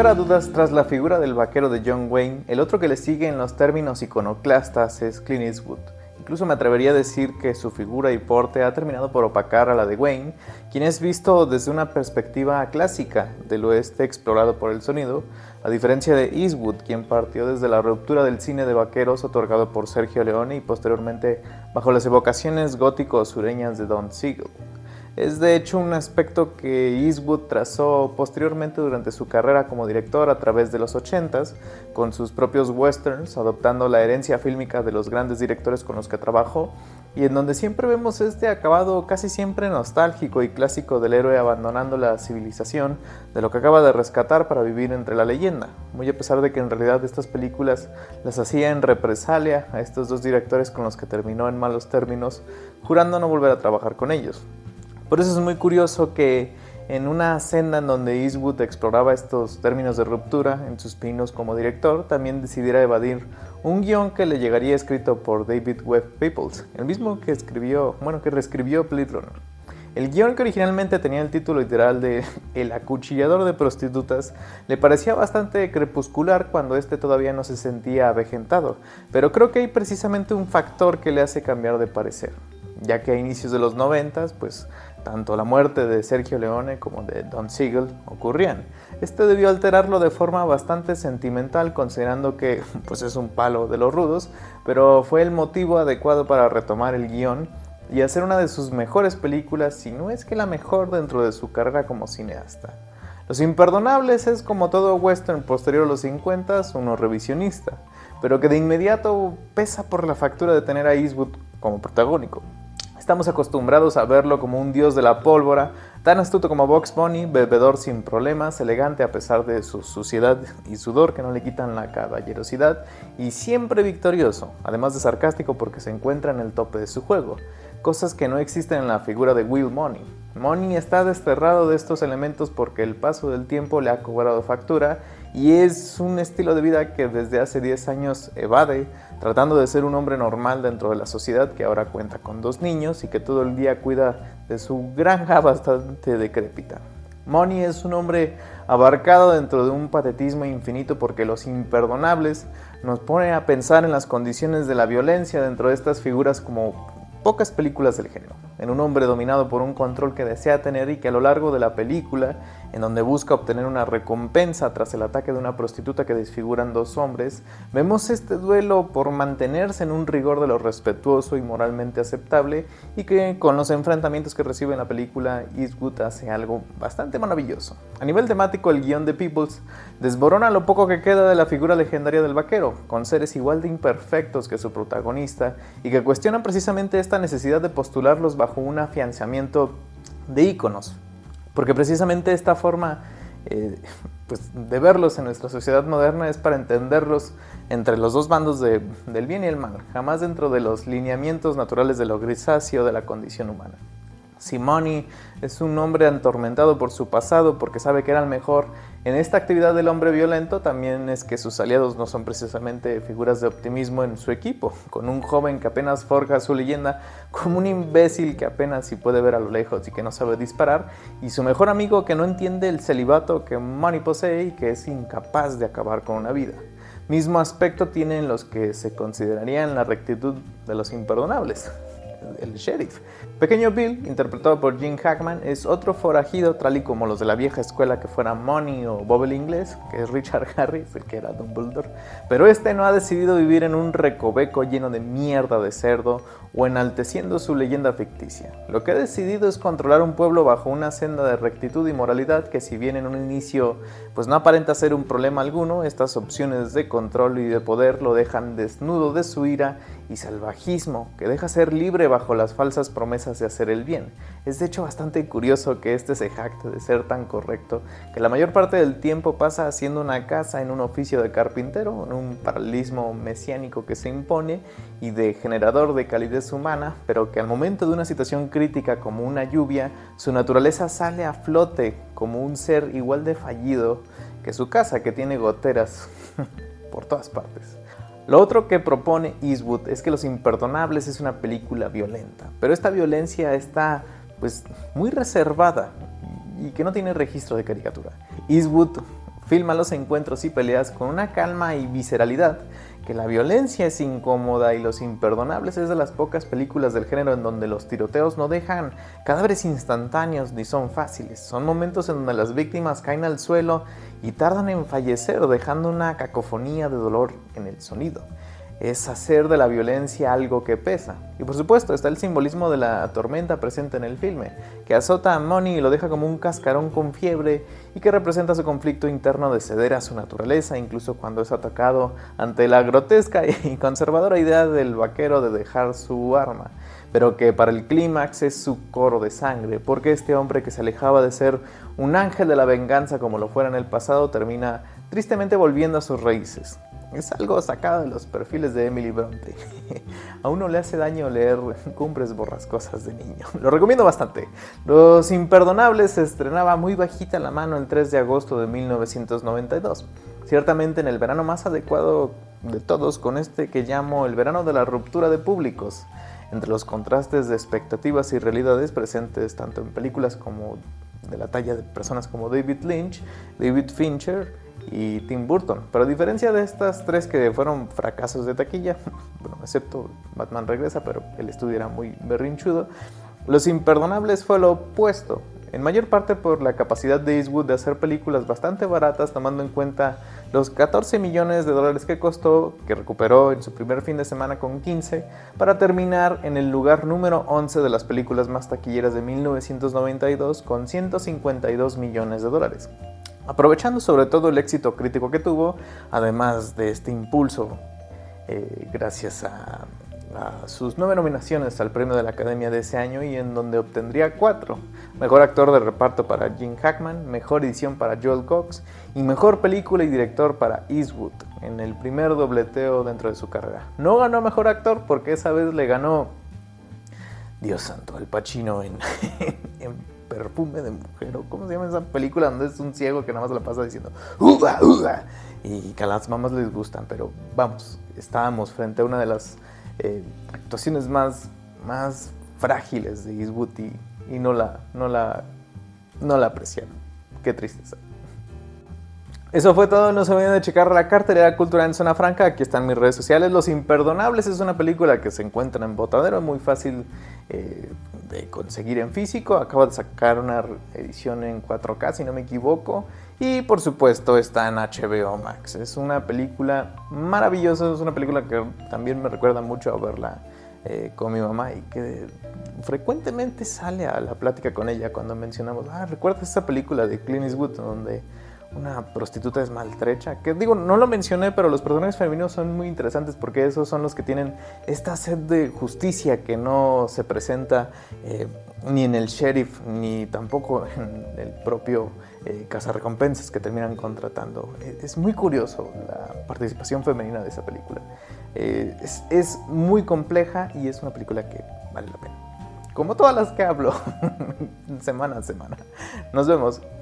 lugar a dudas, tras la figura del vaquero de John Wayne, el otro que le sigue en los términos iconoclastas es Clint Eastwood. Incluso me atrevería a decir que su figura y porte ha terminado por opacar a la de Wayne, quien es visto desde una perspectiva clásica del oeste explorado por el sonido, a diferencia de Eastwood, quien partió desde la ruptura del cine de vaqueros otorgado por Sergio Leone y posteriormente bajo las evocaciones gótico-sureñas de Don Siegel. Es de hecho un aspecto que Eastwood trazó posteriormente durante su carrera como director a través de los 80s, con sus propios westerns, adoptando la herencia fílmica de los grandes directores con los que trabajó, y en donde siempre vemos este acabado casi siempre nostálgico y clásico del héroe abandonando la civilización de lo que acaba de rescatar para vivir entre la leyenda, muy a pesar de que en realidad estas películas las hacía en represalia a estos dos directores con los que terminó en malos términos, jurando no volver a trabajar con ellos. Por eso es muy curioso que en una senda en donde Eastwood exploraba estos términos de ruptura en sus pininos como director, también decidiera evadir un guión que le llegaría escrito por David Webb Peoples, el mismo que reescribió Blade Runner. El guión, que originalmente tenía el título literal de El acuchillador de prostitutas, le parecía bastante crepuscular cuando este todavía no se sentía avejentado, pero creo que hay precisamente un factor que le hace cambiar de parecer, ya que a inicios de los 90s, pues tanto la muerte de Sergio Leone como de Don Siegel ocurrían. Este debió alterarlo de forma bastante sentimental, considerando que pues es un palo de los rudos, pero fue el motivo adecuado para retomar el guión y hacer una de sus mejores películas, si no es que la mejor dentro de su carrera como cineasta. Los Imperdonables es, como todo western posterior a los 50s, uno revisionista, pero que de inmediato pesa por la factura de tener a Eastwood como protagónico. Estamos acostumbrados a verlo como un dios de la pólvora, tan astuto como Bugs Bunny, bebedor sin problemas, elegante a pesar de su suciedad y sudor que no le quitan la caballerosidad, y siempre victorioso, además de sarcástico porque se encuentra en el tope de su juego, cosas que no existen en la figura de Will Money. Money está desterrado de estos elementos porque el paso del tiempo le ha cobrado factura y es un estilo de vida que desde hace 10 años evade, tratando de ser un hombre normal dentro de la sociedad, que ahora cuenta con 2 niños y que todo el día cuida de su granja bastante decrépita. Money es un hombre abarcado dentro de un patetismo infinito porque Los Imperdonables nos pone a pensar en las condiciones de la violencia dentro de estas figuras como pocas películas del género, en un hombre dominado por un control que desea tener y que a lo largo de la película, en donde busca obtener una recompensa tras el ataque de una prostituta que desfiguran 2 hombres, vemos este duelo por mantenerse en un rigor de lo respetuoso y moralmente aceptable, y que con los enfrentamientos que recibe en la película, Eastwood hace algo bastante maravilloso. A nivel temático, el guión de Peoples desborona lo poco que queda de la figura legendaria del vaquero, con seres igual de imperfectos que su protagonista, y que cuestionan precisamente esta necesidad de postularlos bajo un afianzamiento de íconos, porque precisamente esta forma de verlos en nuestra sociedad moderna es para entenderlos entre los dos bandos del bien y el mal, jamás dentro de los lineamientos naturales de lo grisáceo de la condición humana. Si Money es un hombre atormentado por su pasado porque sabe que era el mejor en esta actividad del hombre violento, también es que sus aliados no son precisamente figuras de optimismo en su equipo, con un joven que apenas forja su leyenda como un imbécil que apenas si puede ver a lo lejos y que no sabe disparar, y su mejor amigo que no entiende el celibato que Money posee y que es incapaz de acabar con una vida. Mismo aspecto tienen los que se considerarían la rectitud de Los Imperdonables, el sheriff. Pequeño Bill, interpretado por Gene Hackman, es otro forajido, tal y como los de la vieja escuela que fuera Money o Bob el Inglés, que es Richard Harris, el que era Dumbledore, pero este no ha decidido vivir en un recoveco lleno de mierda de cerdo o enalteciendo su leyenda ficticia. Lo que ha decidido es controlar un pueblo bajo una senda de rectitud y moralidad que, si bien en un inicio pues no aparenta ser un problema alguno, estas opciones de control y de poder lo dejan desnudo de su ira y salvajismo, que deja ser libre bajo las falsas promesas de hacer el bien. Es de hecho bastante curioso que este se jacte de ser tan correcto, que la mayor parte del tiempo pasa haciendo una casa en un oficio de carpintero, en un paralelismo mesiánico que se impone y de generador de calidez humana, pero que al momento de una situación crítica como una lluvia, su naturaleza sale a flote como un ser igual de fallido que su casa, que tiene goteras por todas partes. Lo otro que propone Eastwood es que Los Imperdonables es una película violenta, pero esta violencia está muy reservada y que no tiene registro de caricatura. Eastwood filma los encuentros y peleas con una calma y visceralidad, que la violencia es incómoda y Los Imperdonables es de las pocas películas del género en donde los tiroteos no dejan cadáveres instantáneos ni son fáciles. Son momentos en donde las víctimas caen al suelo y tardan en fallecer, dejando una cacofonía de dolor en el sonido. Es hacer de la violencia algo que pesa. Y por supuesto está el simbolismo de la tormenta presente en el filme, que azota a Money y lo deja como un cascarón con fiebre y que representa su conflicto interno de ceder a su naturaleza, incluso cuando es atacado ante la grotesca y conservadora idea del vaquero de dejar su arma, pero que para el clímax es su coro de sangre, porque este hombre que se alejaba de ser un ángel de la venganza como lo fuera en el pasado termina tristemente volviendo a sus raíces. Es algo sacado de los perfiles de Emily Bronte. A uno le hace daño leer Cumbres Borrascosas de niño. Lo recomiendo bastante. Los Imperdonables se estrenaba muy bajita la mano el 3 de agosto de 1992. Ciertamente en el verano más adecuado de todos, con este que llamo el verano de la ruptura de públicos, entre los contrastes de expectativas y realidades presentes tanto en películas como de la talla de personas como David Lynch, David Fincher y Tim Burton. Pero a diferencia de estas tres que fueron fracasos de taquilla, bueno, excepto Batman Regresa, pero el estudio era muy berrinchudo, Los Imperdonables fue lo opuesto, en mayor parte por la capacidad de Eastwood de hacer películas bastante baratas, tomando en cuenta los 14 millones de dólares que costó, que recuperó en su primer fin de semana con 15, para terminar en el lugar número 11 de las películas más taquilleras de 1992 con 152 millones de dólares. Aprovechando sobre todo el éxito crítico que tuvo, además de este impulso, gracias a sus 9 nominaciones al premio de la Academia de ese año, y en donde obtendría 4, mejor actor de reparto para Gene Hackman, mejor edición para Joel Cox y mejor película y director para Eastwood, en el primer dobleteo dentro de su carrera. No ganó mejor actor porque esa vez le ganó, Dios santo, Al Pacino en Perfume de Mujer, o ¿cómo se llama esa película donde es un ciego que nada más la pasa diciendo ¡Uga, uga! Y que a las mamás les gustan? Pero vamos, estábamos frente a una de las actuaciones más frágiles de Eastwood y no la apreciaron. Qué tristeza. Eso fue todo, no se olviden de checar la cartelera cultural en Zona Franca, aquí están mis redes sociales. Los Imperdonables es una película que se encuentra en Botadero, muy fácil de conseguir en físico, acaba de sacar una edición en 4K si no me equivoco, y por supuesto está en HBO Max. Es una película maravillosa, es una película que también me recuerda mucho a verla con mi mamá y que frecuentemente sale a la plática con ella cuando mencionamos, ¿recuerdas esa película de Clint Eastwood donde una prostituta es maltrecha? Que digo, no lo mencioné, pero los personajes femeninos son muy interesantes porque esos son los que tienen esta sed de justicia que no se presenta ni en el sheriff ni tampoco en el propio cazarrecompensas que terminan contratando. Es muy curioso la participación femenina de esa película. Es muy compleja y es una película que vale la pena, como todas las que hablo semana a semana. Nos vemos.